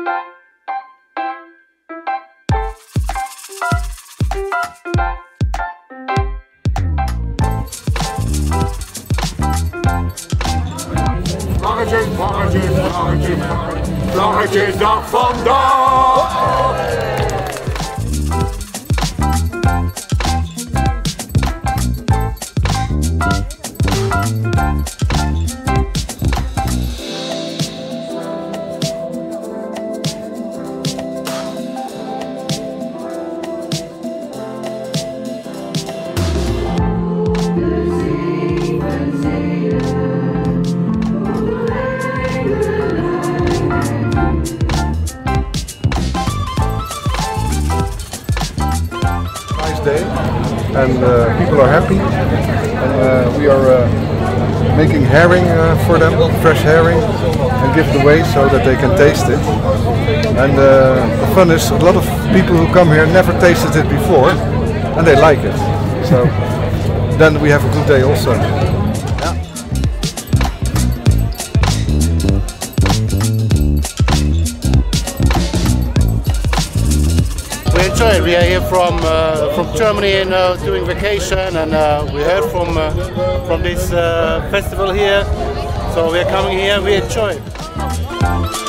Vlaggetjesdag vandaag! Day, and people are happy, and we are making herring for them, fresh herring, and give it away so that they can taste it. And the fun is, a lot of people who come here never tasted it before, and they like it. So then we have a good day also. We enjoy it. We are here from Germany and doing vacation, and we heard from this festival here, so we are coming here. We enjoy it.